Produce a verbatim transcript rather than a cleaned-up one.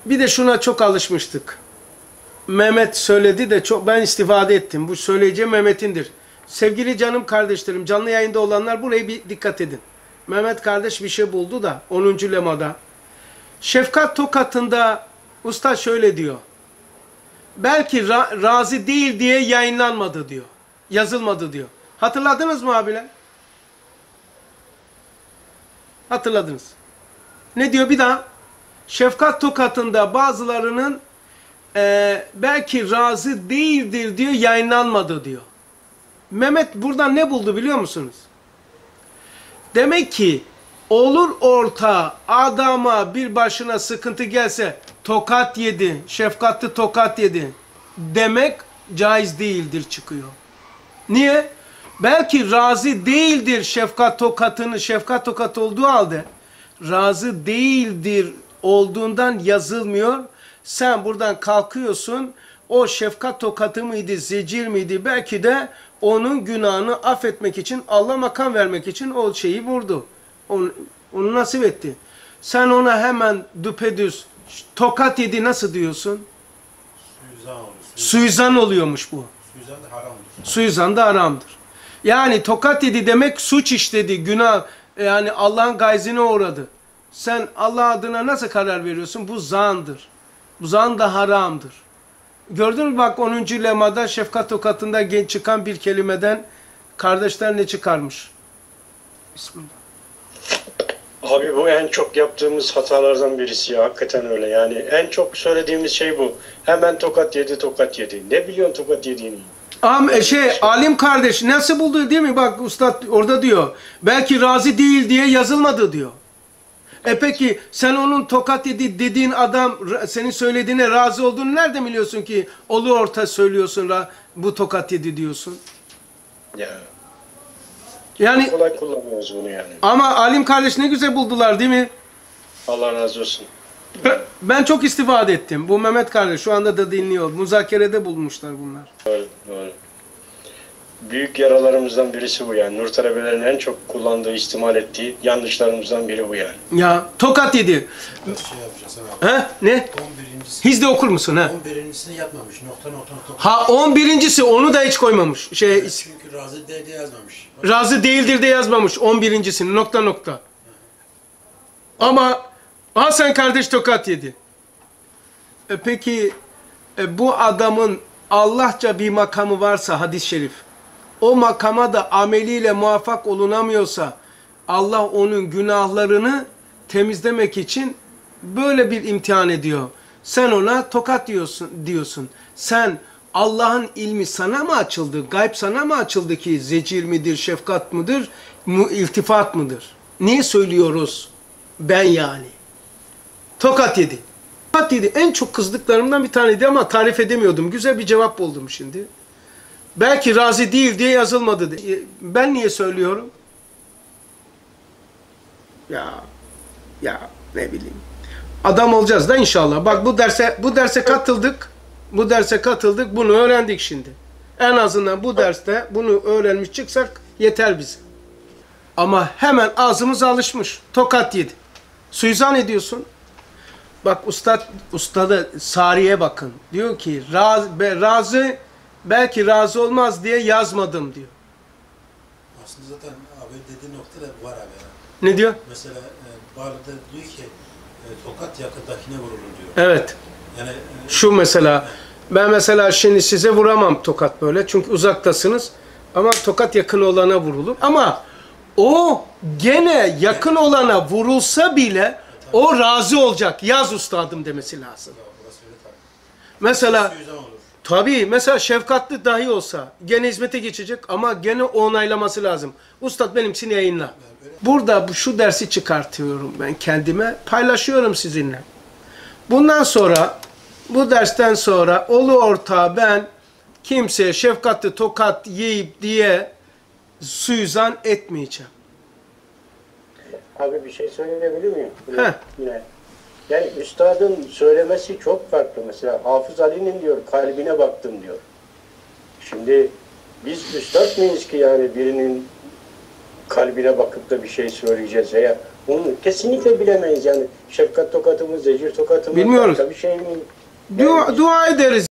Bir de şuna çok alışmıştık. Mehmet söyledi de çok ben istifade ettim. Bu söyleyeceğim Mehmet'indir. Sevgili canım kardeşlerim, canlı yayında olanlar buraya bir dikkat edin. Mehmet kardeş bir şey buldu da onuncu lemada. Şefkat Tokatı'nda usta şöyle diyor. Belki ra razı değil diye yayınlanmadı diyor. Yazılmadı diyor. Hatırladınız mı abiler? Hatırladınız. Ne diyor bir daha? Şefkat Tokatı'nda bazılarının e, belki razı değildir diyor, yayınlanmadı diyor. Mehmet buradan ne buldu biliyor musunuz? Demek ki olur orta adama bir başına sıkıntı gelse tokat yedi, şefkatli tokat yedi demek caiz değildir çıkıyor. Niye? Belki razı değildir şefkat tokatını, şefkat tokat olduğu halde razı değildir olduğundan yazılmıyor. Sen buradan kalkıyorsun, o şefkat tokatı mıydı, zecir miydi? Belki de onun günahını affetmek için, Allah makam vermek için o şeyi vurdu. Onu, onu nasip etti. Sen ona hemen düpedüz tokat yedi nasıl diyorsun? Suizan olur. Suizan oluyormuş bu. Suizan da haramdır. Suizan da haramdır. Yani tokat yedi demek suç işledi, günah, yani Allah'ın gayzine uğradı. Sen Allah adına nasıl karar veriyorsun? Bu zandır. Bu zan da haramdır. Gördün mü bak onuncu lemada şefkat tokatında genç çıkan bir kelimeden kardeşler ne çıkarmış? Bismillah. Abi bu en çok yaptığımız hatalardan birisi ya. Hakikaten öyle yani. En çok söylediğimiz şey bu. Hemen tokat yedi, tokat yedi. Ne biliyorsun tokat yediğini? Am şey alim kardeş nasıl buldu değil mi? Bak ustad orada diyor. Belki razı değil diye yazılmadı diyor. E peki sen onun tokat yedi dediğin adam senin söylediğine razı olduğunu nerede biliyorsun ki? Olu orta söylüyorsun bu tokat yedi diyorsun. Ya. Yani kolay kullanıyoruz bunu yani. Ama alim kardeş ne güzel buldular değil mi? Allah razı olsun. Ben çok istifade ettim. Bu Mehmet kardeş şu anda da dinliyor. Muzakerede bulmuşlar bunlar. Doğru, doğru. Büyük yaralarımızdan birisi bu yani. Nur talebelerin en çok kullandığı, ihtimal ettiği yanlışlarımızdan biri bu yani. Ya tokat yedi. Şey yapacağız abi. He? Ne? on birincisi. Hizde okur musun ha? on birincisini yapmamış. Nokta nokta nokta. Ha on birincisi onu da hiç koymamış. Şey Çünkü razı değil de yazmamış. razı değildir de yazmamış on birincisini nokta nokta. Ama Hasan kardeş tokat yedi. E peki e, bu adamın Allahça bir makamı varsa hadis-i şerif, o makama da ameliyle muvaffak olunamıyorsa Allah onun günahlarını temizlemek için böyle bir imtihan ediyor. Sen ona tokat diyorsun, diyorsun. Sen Allah'ın ilmi sana mı açıldı? Gayb sana mı açıldı ki zecir midir, şefkat mıdır, mu, iltifat mıdır? Niye söylüyoruz? Ben yani. Tokat yedi. Tokat yedi. En çok kızdıklarımdan bir taneydi ama tarif edemiyordum. Güzel bir cevap buldum şimdi. Belki razı değil diye yazılmadı. Ben niye söylüyorum? Ya, ya ne bileyim. Adam olacağız da inşallah. Bak bu derse bu derse katıldık. Bu derse katıldık. Bunu öğrendik şimdi. En azından bu derste bunu öğrenmiş çıksak yeter bize. Ama hemen ağzımız alışmış. Tokat yedi. Suizan ediyorsun. Bak ustad, ustada Sari'ye bakın. Diyor ki raz, be, razı belki razı olmaz diye yazmadım diyor. Aslında zaten abi dediği nokta da var abi. Ya. Ne diyor? Mesela e, Bağlı'da diyor ki e, tokat yakındakine vurulur diyor. Evet. Yani e, Şu mesela ben mesela şimdi size vuramam tokat böyle çünkü uzaktasınız. Ama tokat yakın olana vurulur. Ama o gene yakın olana vurulsa bile o razı olacak. Yaz ustadım demesi lazım. Mesela tabii mesela şefkatli dahi olsa gene hizmete geçecek ama gene onaylaması lazım. Ustad benimsini yayınla. Burada şu dersi çıkartıyorum ben kendime. Paylaşıyorum sizinle. Bundan sonra bu dersten sonra olu orta ben kimseye şefkatli tokat yiyip diye suizan etmeyeceğim. Abi bir şey söyleyebilir miyim? Heh. Yine. Yani üstadın söylemesi çok farklı. Mesela Hafız Ali'nin diyor kalbine baktım diyor. Şimdi biz üstad mıyız ki yani birinin kalbine bakıp da bir şey söyleyeceğiz veya onu kesinlikle bilemeyiz yani. Şefkat tokatı mı, zecir tokatı mı? Bilmiyoruz. Başka bir şey mi? Dua, dua ederiz.